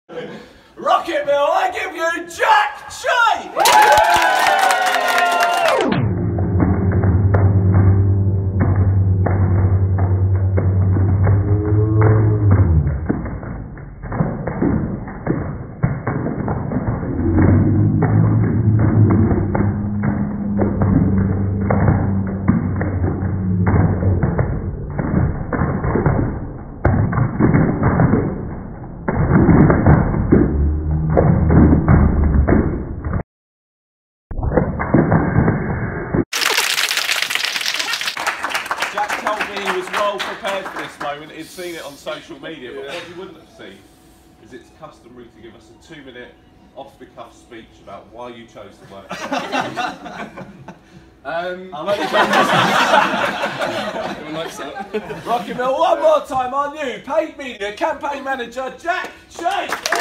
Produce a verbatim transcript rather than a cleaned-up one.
RocketMill, I give you Jack Chape! Jack told me he was well prepared for this moment. He'd seen it on social media, but what he wouldn't have seen is it's customary to give us a two-minute off-the-cuff speech about why you chose to work. um, I'm only RocketMill, one more time on you, paid media campaign manager Jack Chape.